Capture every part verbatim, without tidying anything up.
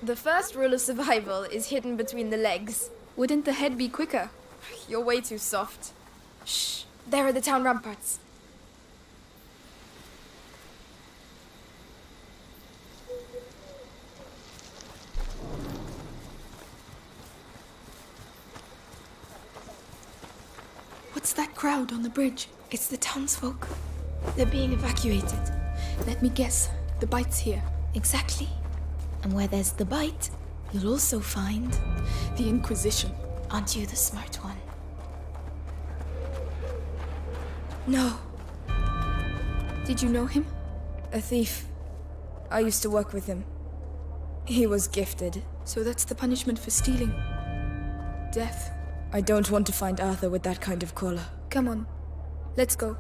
The first rule of survival is hidden between the legs. Wouldn't the head be quicker? You're way too soft. Shh, there are the town ramparts. What's that crowd on the bridge? It's the townsfolk. They're being evacuated. Let me guess. The bite's here. Exactly. And where there's the bite, you'll also find the Inquisition. Aren't you the smart one? No. Did you know him? A thief. I used to work with him. He was gifted. So that's the punishment for stealing. Death. I don't want to find Arthur with that kind of collar. Come on. Let's go.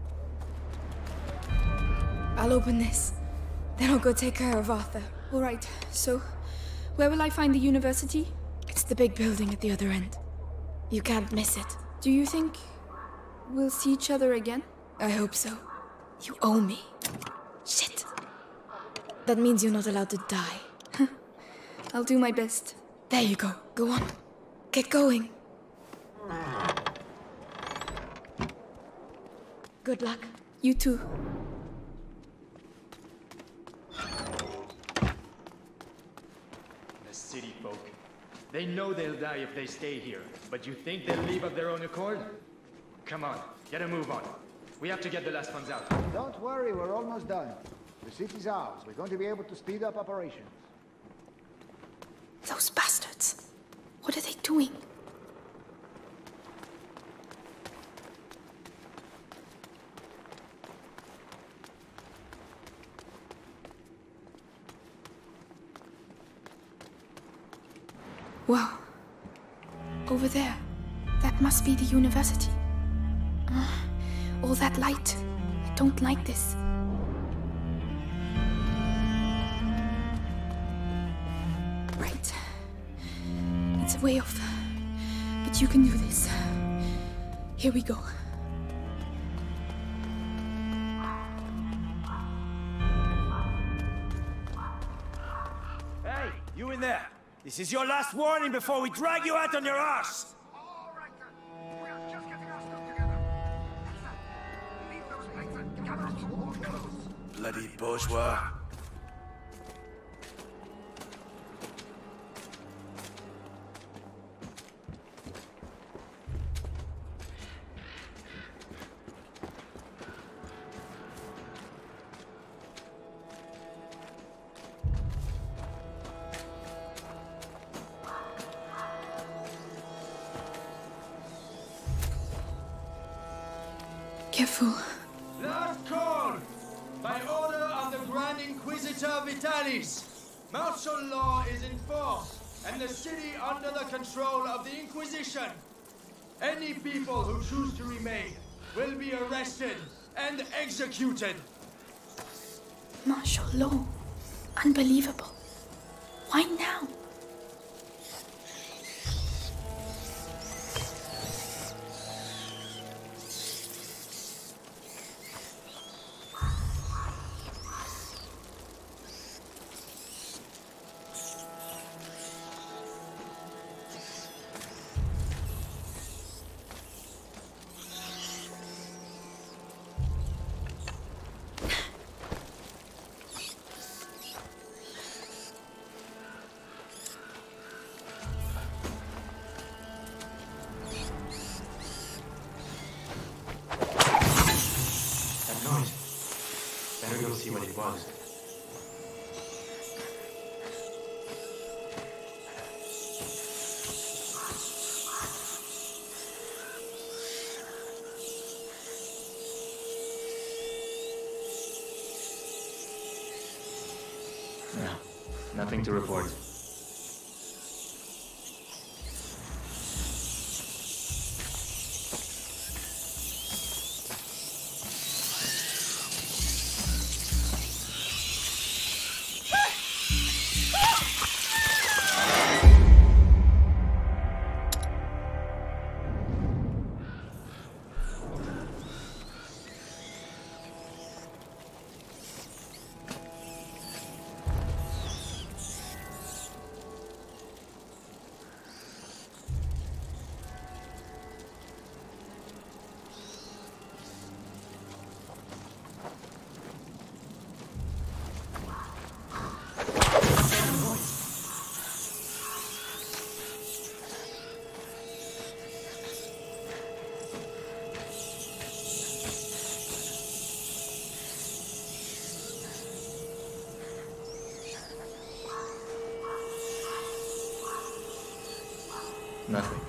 I'll open this. Then I'll go take care of Arthur. All right, so where will I find the university? It's the big building at the other end. You can't miss it. Do you think we'll see each other again? I hope so. You owe me. Shit. That means you're not allowed to die. I'll do my best. There you go. Go on. Get going. Good luck. You too. The city folk. They know they'll die if they stay here, but you think they'll leave of their own accord? Come on, get a move on. We have to get the last ones out. Don't worry, we're almost done. The city's ours. We're going to be able to speed up operations. Those bastards. What are they doing? Wow. Over there. That must be the university. Uh, all that light. I don't like this. Right. It's a way off. But you can do this. Here we go. Hey, you in there! This is your last warning before we drag you out on your arse! All right then. We are just getting our stuff together. Leave those plates and gather us all close. Bloody bourgeois. Careful. Last call! By order of the Grand Inquisitor Vitalis, martial law is in force, and the city under the control of the Inquisition. Any people who choose to remain will be arrested and executed. Martial law. Unbelievable. Why now? Better go see what it was. No, nothing to report. Nothing.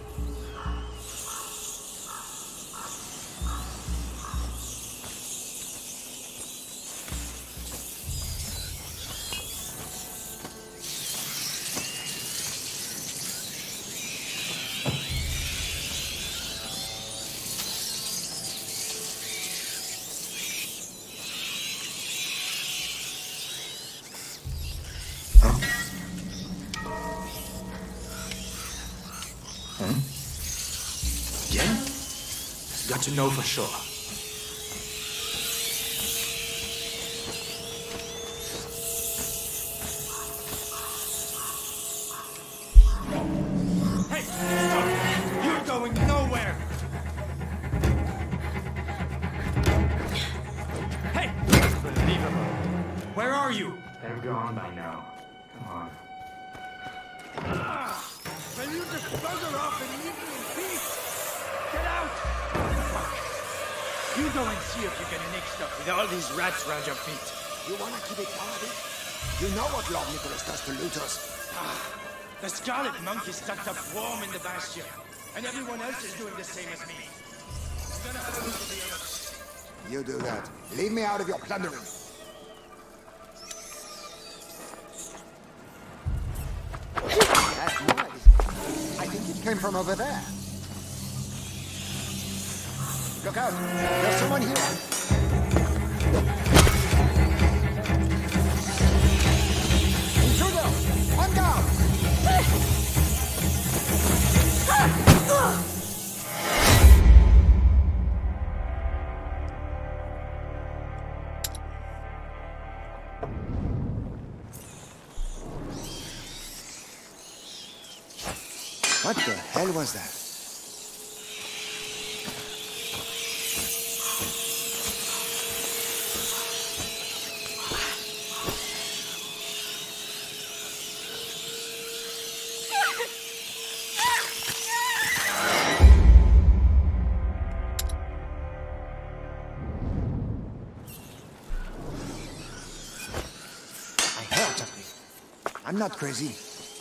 Got to know for sure. Hey, stop! You're going nowhere! Hey! Unbelievable. Where are you? They're gone by now. Come on. Ah, will you just bugger off and leave me in peace? Get out! You go and see if you can nick stuff with all these rats around your feet. You wanna keep it party? You know what Lord Nicholas does to looters. Ah, the Scarlet Monkey stuck up warm in the bastion, and everyone else is doing the same as me. I'm gonna have a look at the others. You do that. Leave me out of your plundering. That noise. I think it came from over there. Look out! There's someone here! Intruder! One down! What the hell was that? I'm not crazy.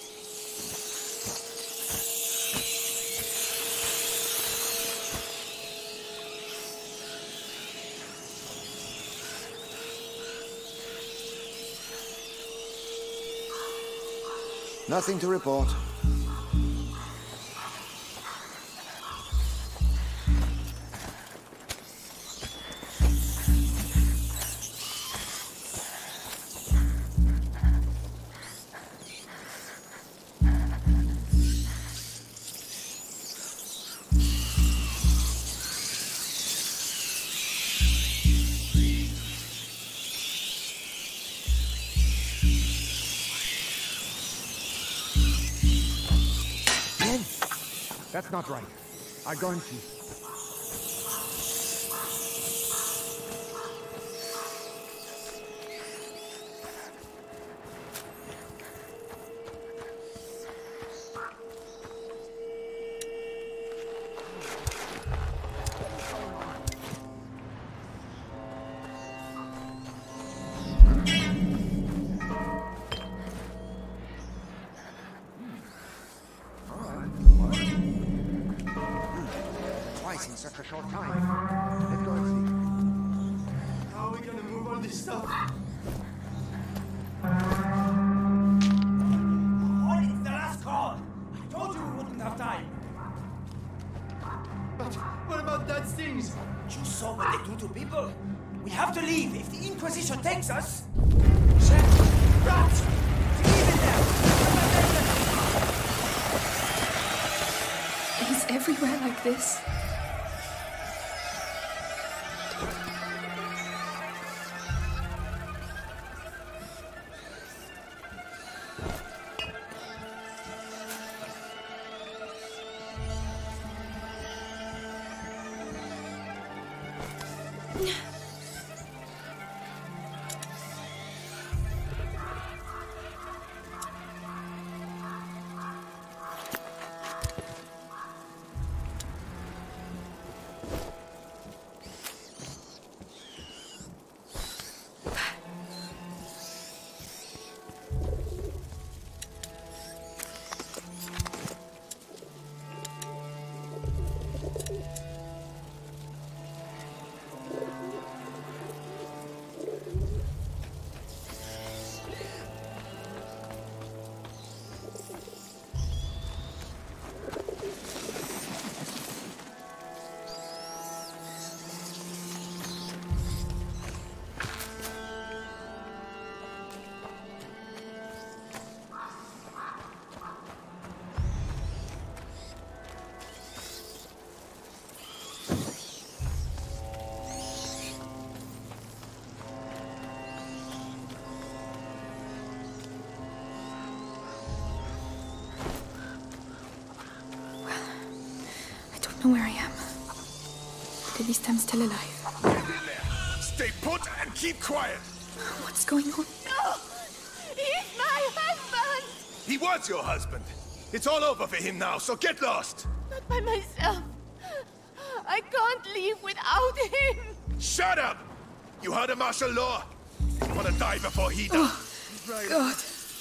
Nothing to report. That's not right. I go and see. In such a short time. Let's go and see. How are we gonna move all this stuff? Oh, it's the last call! I told you we wouldn't have time! But what about that stings? You saw what they do to people? We have to leave if the Inquisition takes us! Shit! Rats! Leave it there! It is everywhere like this. know where I am. But at least I'm still alive. Get in there. Stay put and keep quiet. What's going on? No! He's my husband! He was your husband. It's all over for him now, so get lost. Not by myself. I can't leave without him. Shut up! You heard of martial law? You wanna die before he does? Oh, right. God.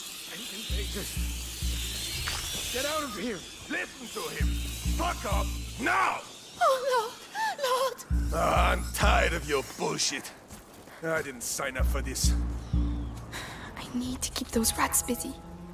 Get out of here! Listen to him! Fuck off! Now! Oh, Lord! Lord! Ah, I'm tired of your bullshit. I didn't sign up for this. I need to keep those rats busy.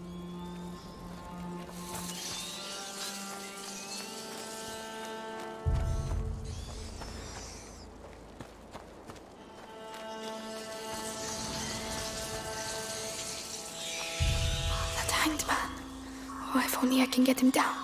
That hanged man. Oh, if only I can get him down.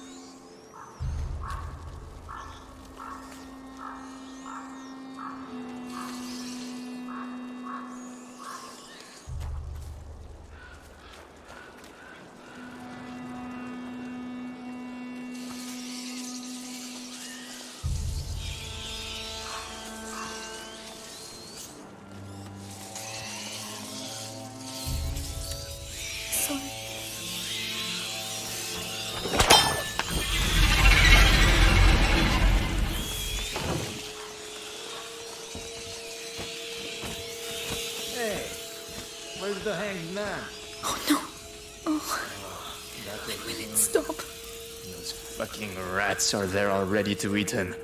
Where's the hanged man? Oh no. Oh. When will it stop? Those fucking rats are there already to eat him.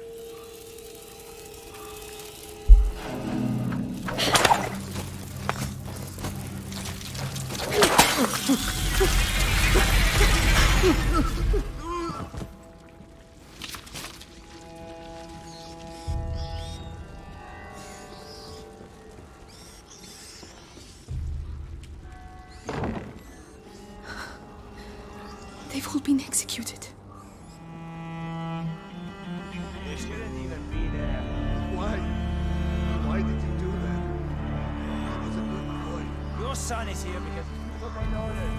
They've all been executed. You shouldn't even be there. Why? Why did you do that? He was a good boy. Your son is here because you took an order.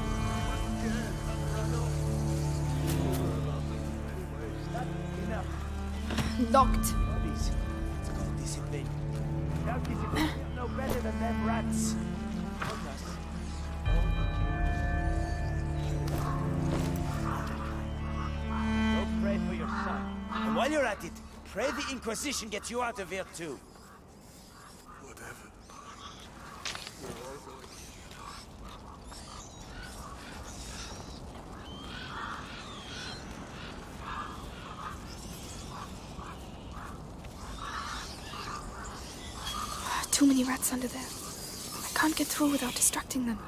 Enough. Locked. Please. It's called discipline. Without discipline, you're no better than them rats. Help us. Go pray for your son. And while you're at it, pray the Inquisition gets you out of here too. Whatever. Too many rats under there. I can't get through without distracting them.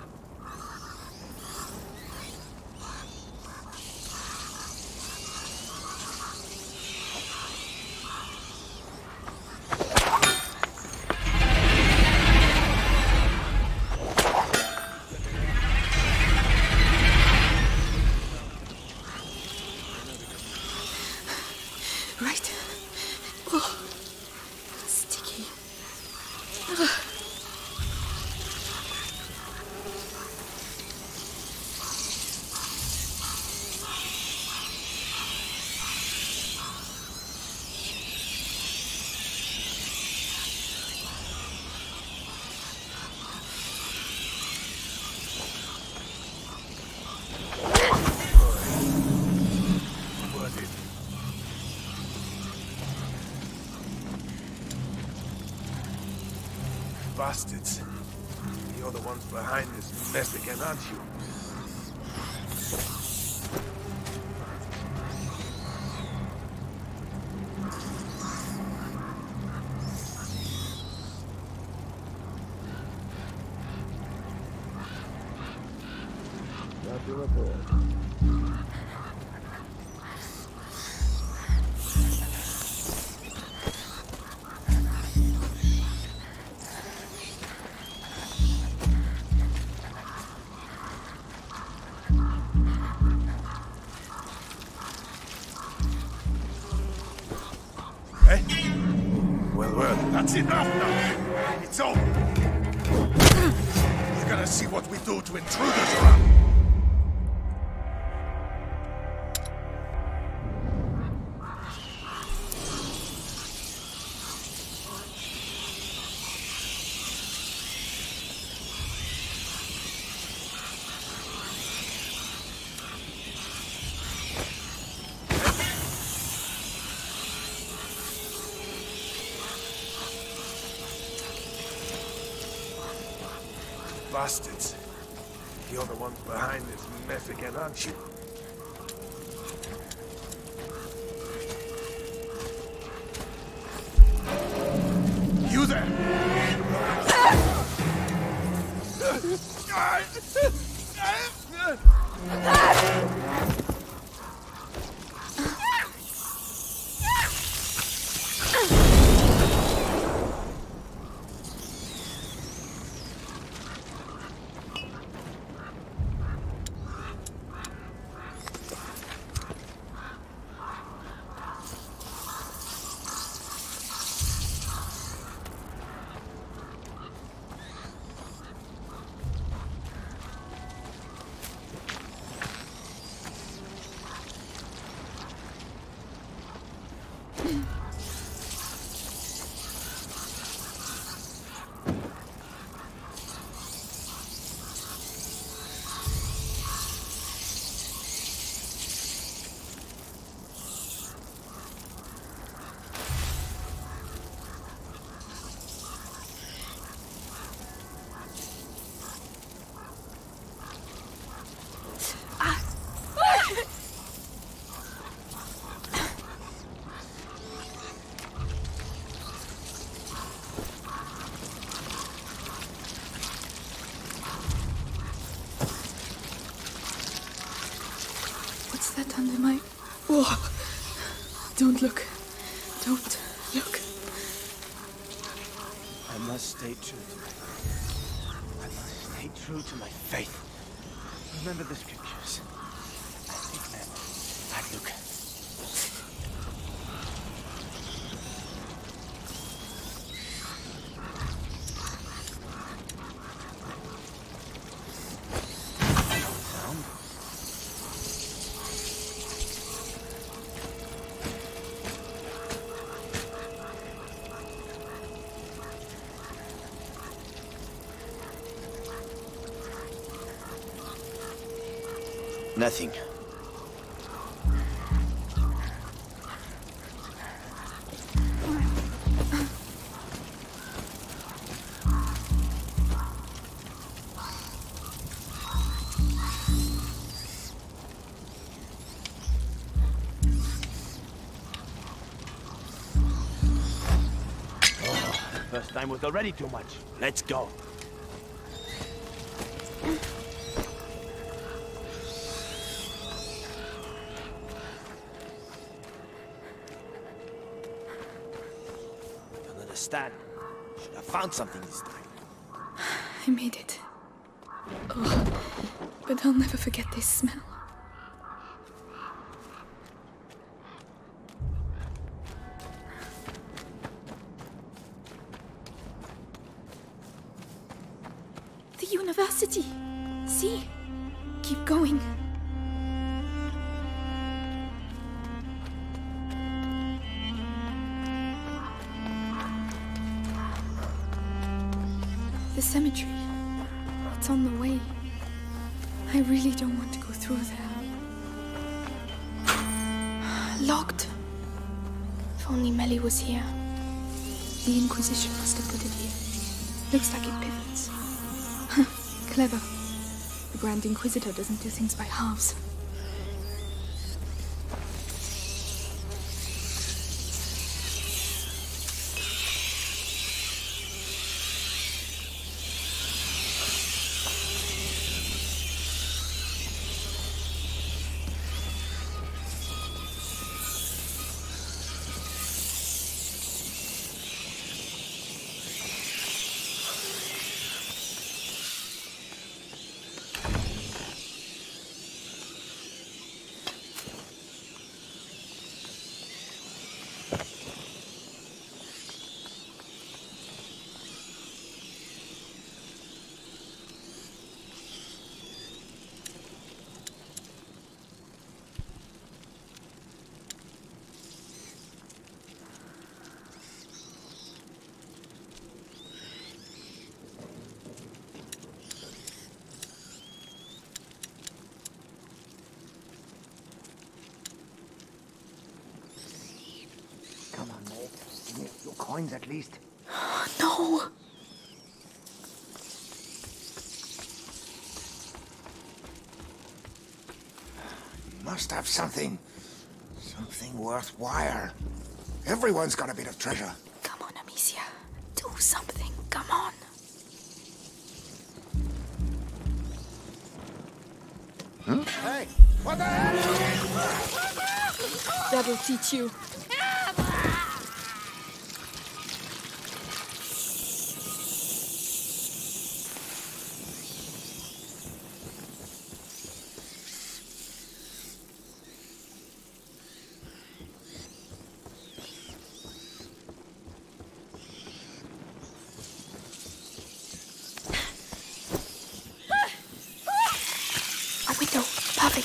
Right. Oh, sticky. Ugh. Bastards. You're the ones behind this mess again, aren't you? Got your report. Eh? Well, well, that's enough now. It's over. We're gonna see what we do to intruders around. bastards. You're the ones behind this mess again, aren't you? You there! That under my... Oh. Don't look. Don't look. I must stay true to my... I must stay true to my faith. Remember the scriptures. I think men. I look. Nothing. Oh, first time was already too much. Let's go. Understand? Should have found something this time. I made it. Oh, but I'll never forget this smell. The university. See? Keep going. The cemetery. It's on the way. I really don't want to go through there. Locked. If only Melly was here. The Inquisition must have put it here. Looks like it pivots. Clever. The Grand Inquisitor doesn't do things by halves. Coins, at least. No! Must have something. Something worthwhile. Everyone's got a bit of treasure. Come on, Amicia. Do something. Come on. Huh? Hey, what the hell? That'll teach you. A window. Perfect.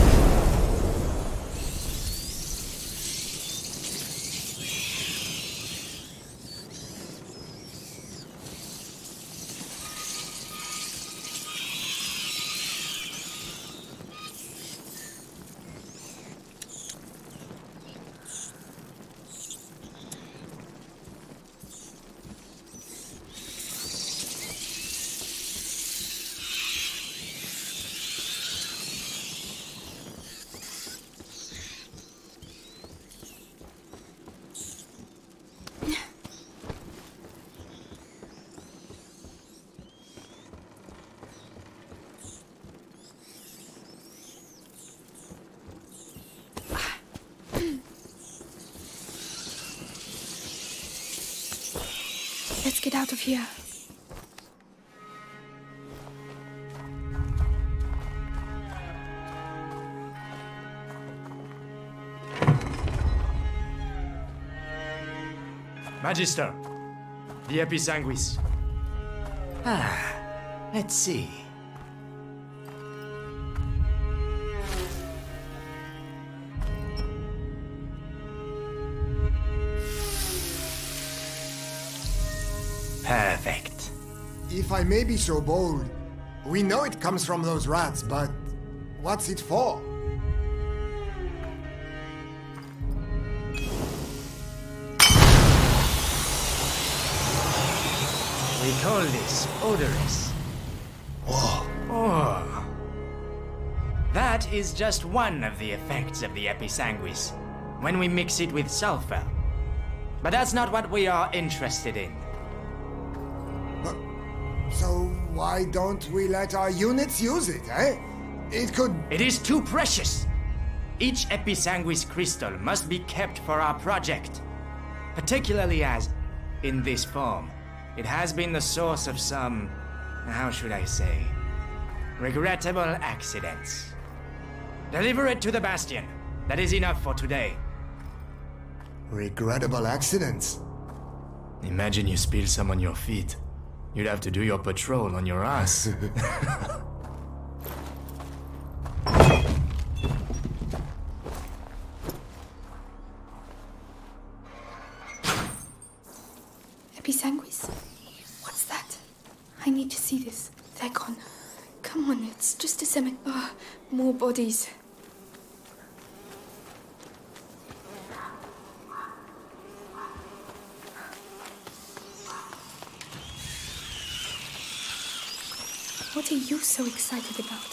Let's get out of here. Magister, the Episanguis. Ah, let's see. Perfect. If I may be so bold, we know it comes from those rats, but what's it for? We call this odorous. Whoa. Oh. That is just one of the effects of the Episanguis, when we mix it with sulfur. But that's not what we are interested in. But, so why don't we let our units use it, eh? It could... It is too precious! Each Episanguis crystal must be kept for our project. Particularly as, in this form, it has been the source of some, how should I say, regrettable accidents. Deliver it to the Bastion. That is enough for today. Regrettable accidents? Imagine you spill some on your feet. You'd have to do your patrol on your ass. Episanguis? What's that? I need to see this. They're gone. Come on, it's just a cement. Ah, more bodies. What are you so excited about?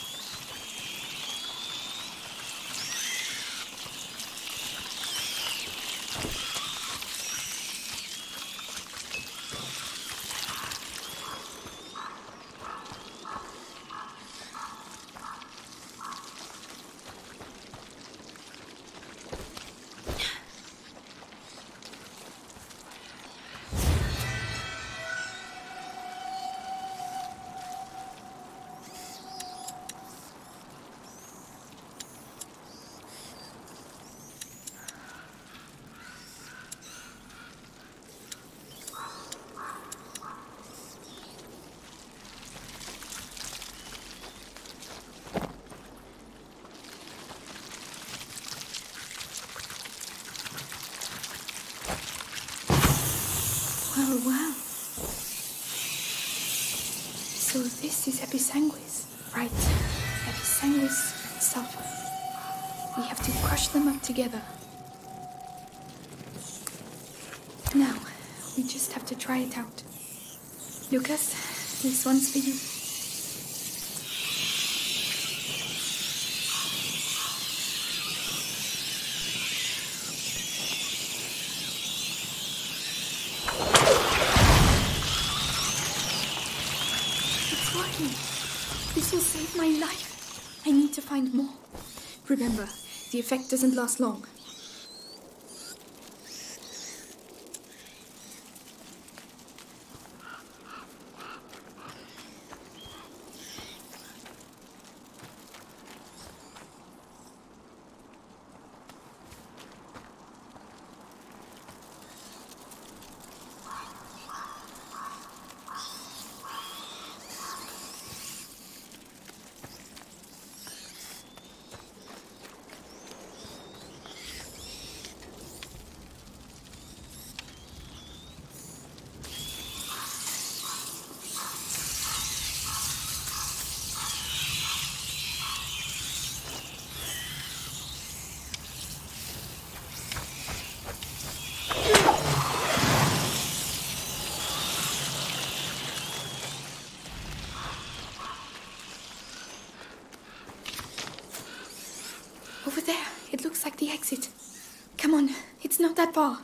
Well, well. So this is Episanguis, right? Episanguis and sulfur. We have to crush them up together. Now, we just have to try it out. Lucas, this one's for you. will save my life. I need to find more. Remember, the effect doesn't last long. Over there, it looks like the exit. Come on, it's not that far.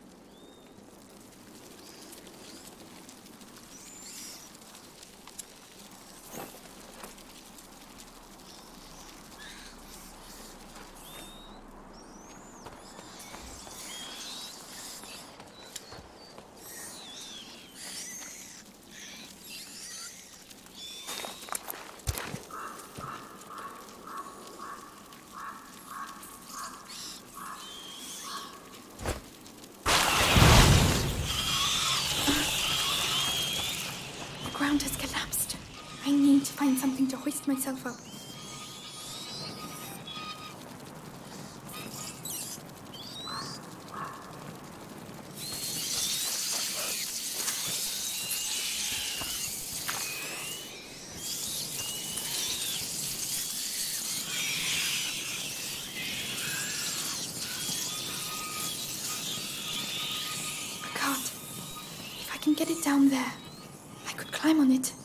The ground has collapsed. I need to find something to hoist myself up. A cart. If I can get it down there, I could climb on it.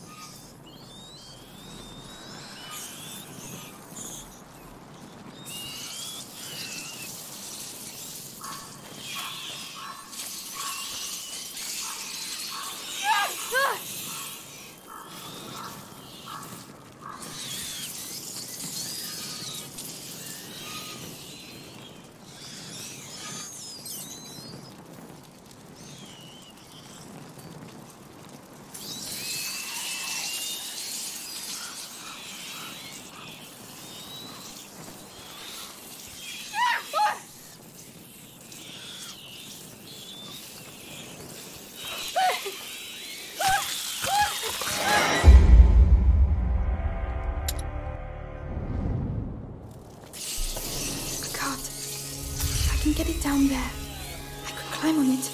I can get it down there. I could climb on it.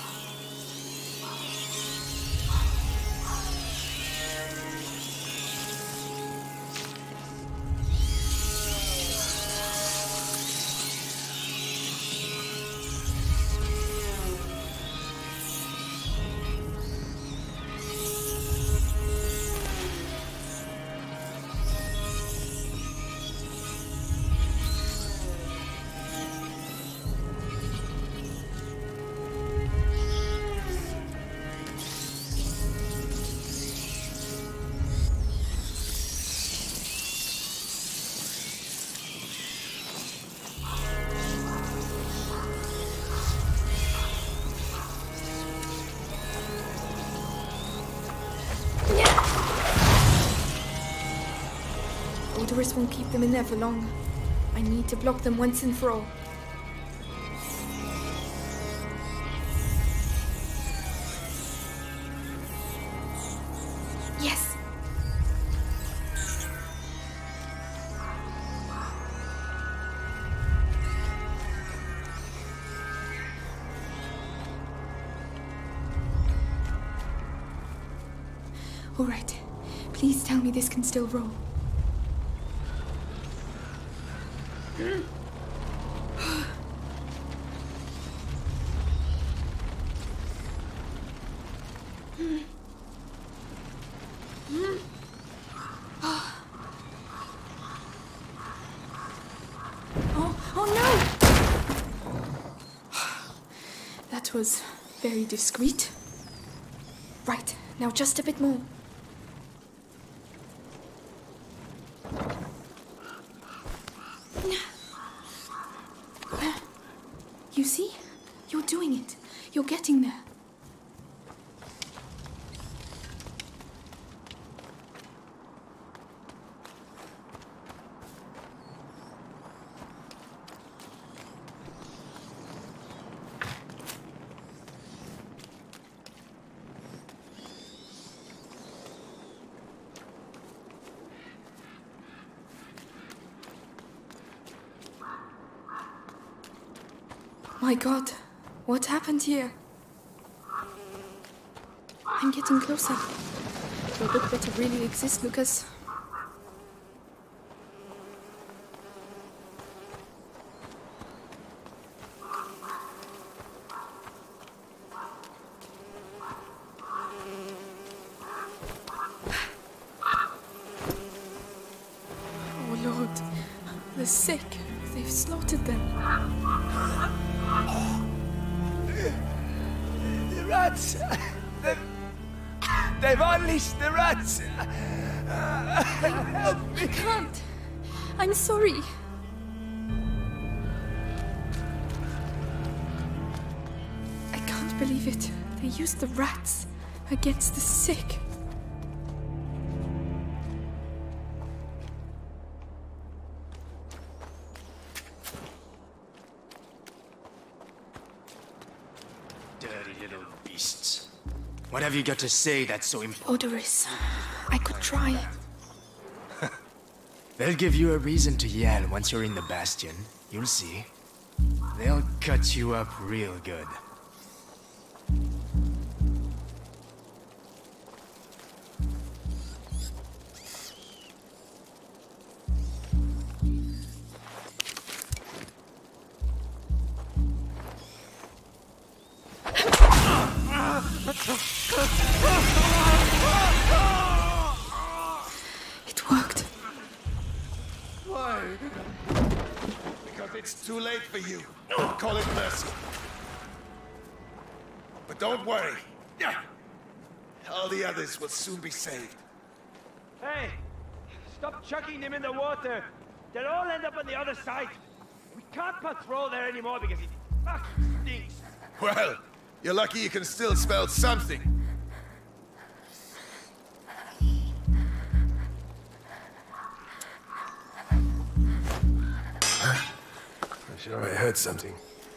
Odorous won't keep them in there for long. I need to block them once and for all. Yes! All right. Please tell me this can still roll. That was very discreet. Right, now just a bit more. doing it. You're getting there. My God, what happened here? I'm getting closer. Your book better really exist, Lucas. Oh Lord, the sick, they've slaughtered them. The rats! They've, they've unleashed the rats! Help me! I can't. I'm sorry. I can't believe it. They used the rats against the sick. What have you got to say that's so important? Odoris, I could try. They'll give you a reason to yell once you're in the Bastion. You'll see. They'll cut you up real good. It worked. Why? Because it's too late for you. Call it mercy. But don't worry. All the others will soon be saved. Hey! Stop chucking them in the water! They'll all end up on the other side! We can't patrol there anymore because it fucking stinks! Well, you're lucky you can still smell something. I'm sure I heard something.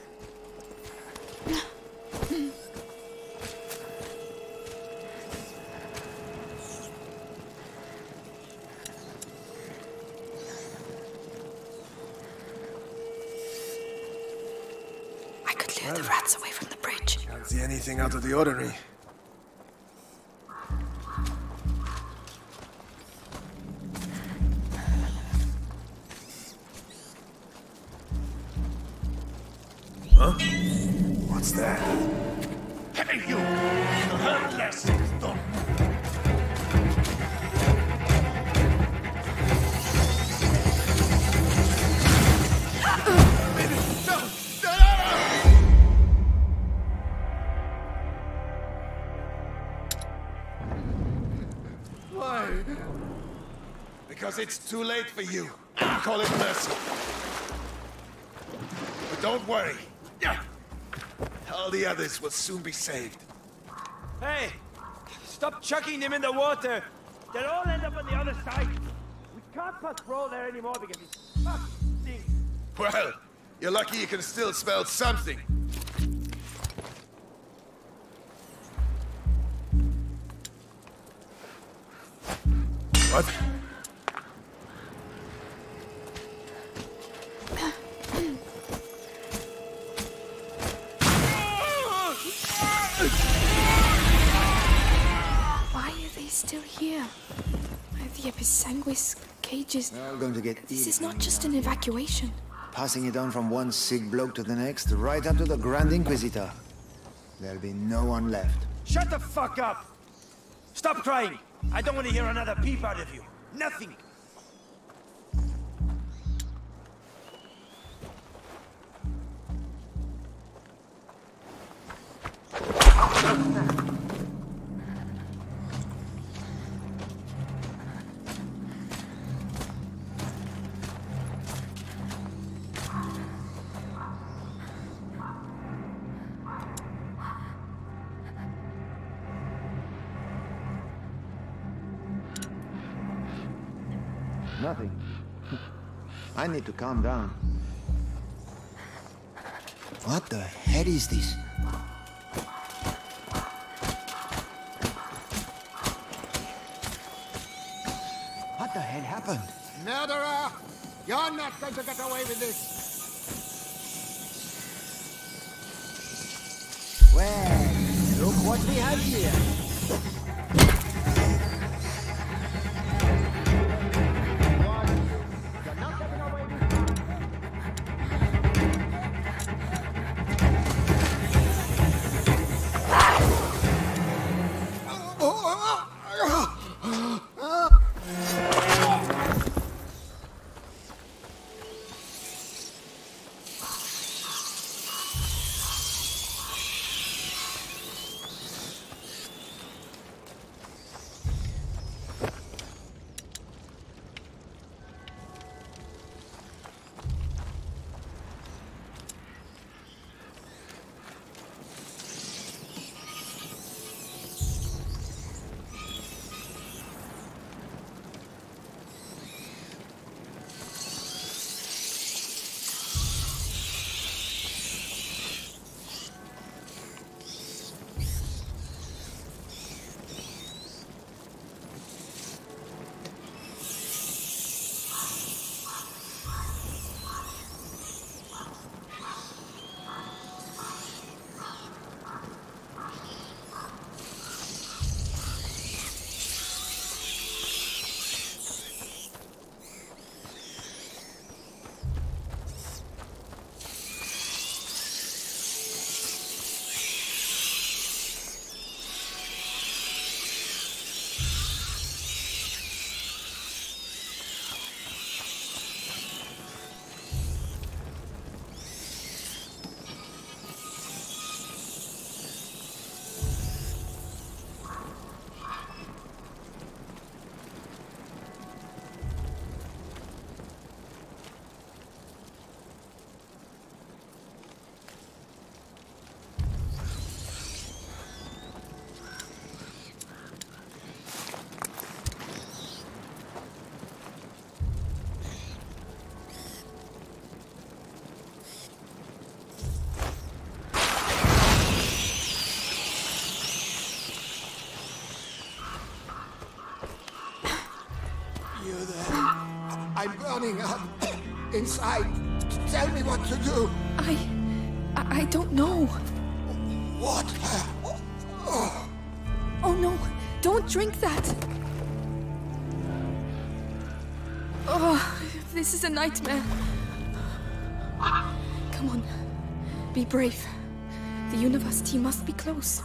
I could lure the rats away from the bridge. Can't see anything out of the ordinary. Huh? What's that? Hey, you! You'll hurt less, don't. Why? Because it's too late for you. Call it mercy. But don't worry. All the others will soon be saved. Hey! Stop chucking them in the water! They'll all end up on the other side! We can't patrol there anymore because it fucking stinks! Well, you're lucky you can still smell something. What? Why are they still here? The Episanguis cages. They're all going to get This is eaten not just an evacuation. Passing it on from one sick bloke to the next, right up to the Grand Inquisitor. There'll be no one left. Shut the fuck up! Stop crying! I don't want to hear another peep out of you. Nothing! Nothing. I need to calm down. What the hell is this? What the hell happened? Murderer! You're not going to get away with this! Well, look what we have here. I'm burning up inside. Tell me what to do. I... I, I don't know. What? Oh. Oh no, don't drink that. Oh, this is a nightmare. Come on, be brave. The university must be close.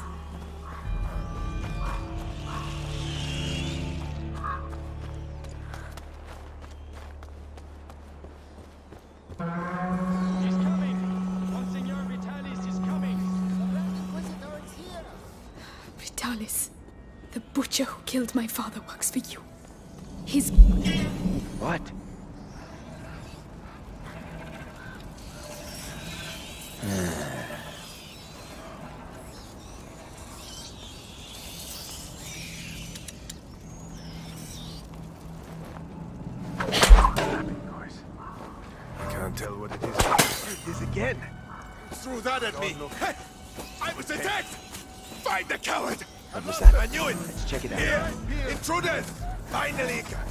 The butcher who killed my father works for you. He's... What? I can't tell what it is. It is again. Threw that at me. Hey, I was attacked. Find the coward. What was that? I knew it! Let's check it out. Here! Intruders! Finally got!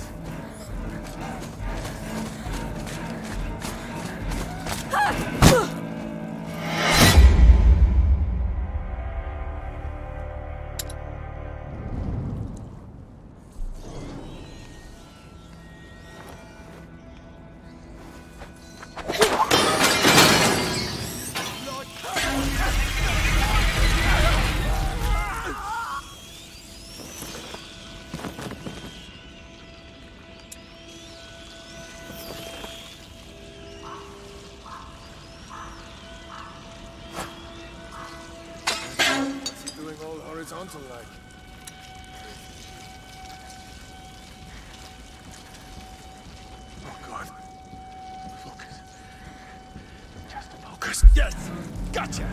Horizontal like. Oh god. Focus. Just focus. Yes! Gotcha!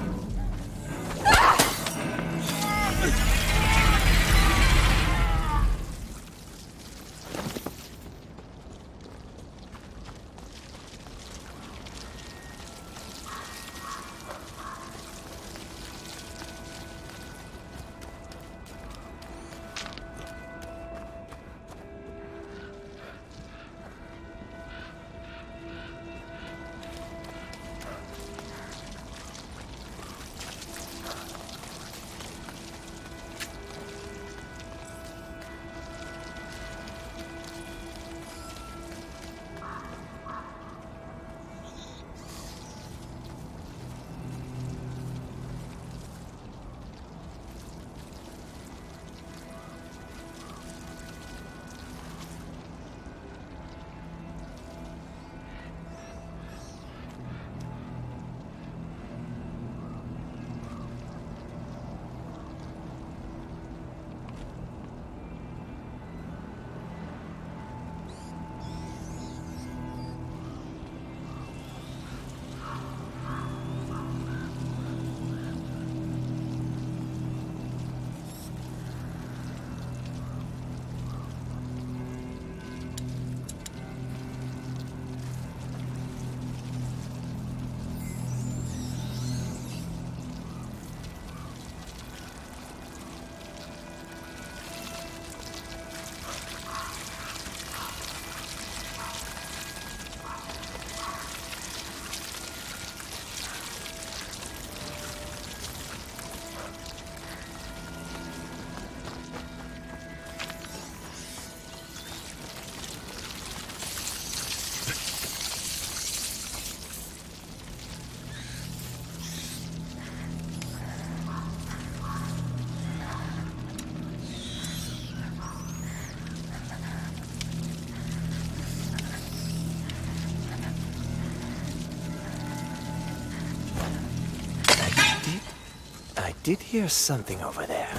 did hear something over there.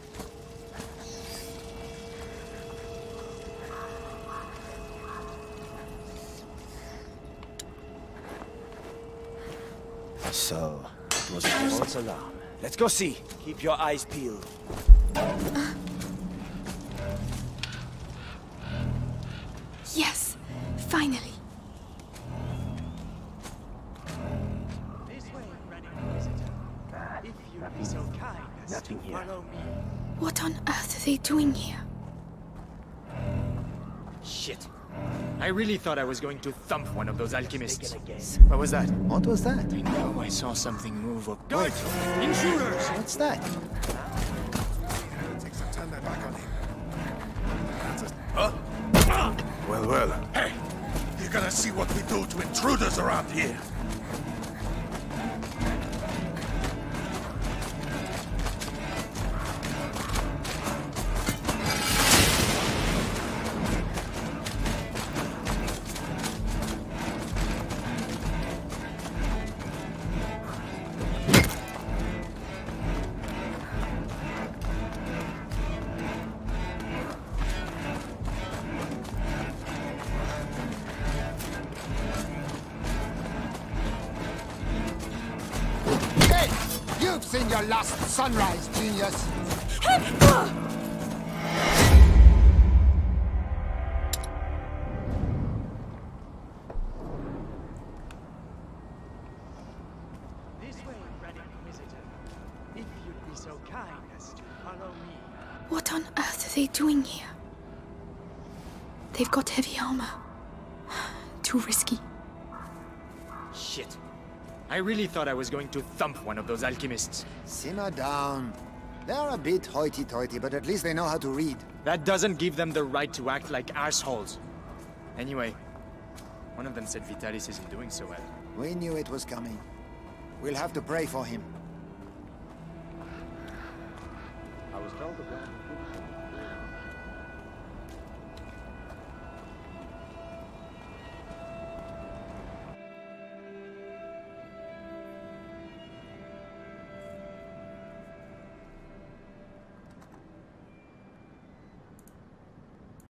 So, it was a false alarm. Let's go see. Keep your eyes peeled. Uh. Yes, finally. This way, running visitor. If you be so kind as Nothing to here. follow me. What on earth are they doing here? Shit. I really thought I was going to thump one of those alchemists. What was that? What was that? I know I saw something move up. Wait. Intruders! What's that? Take some time back on him. Huh? Well, well. Hey! You're gonna see what we do to intruders around here. You've seen your last sunrise, genius! This way, running visitor. If you'd be so kind as to follow me. What on earth are they doing here? They've got heavy armor. Too risky. Shit. I really thought I was going to thump one of those alchemists. Simmer down. They're a bit hoity-toity, but at least they know how to read. That doesn't give them the right to act like assholes. Anyway, one of them said Vitalis isn't doing so well. We knew it was coming. We'll have to pray for him. I was told the ground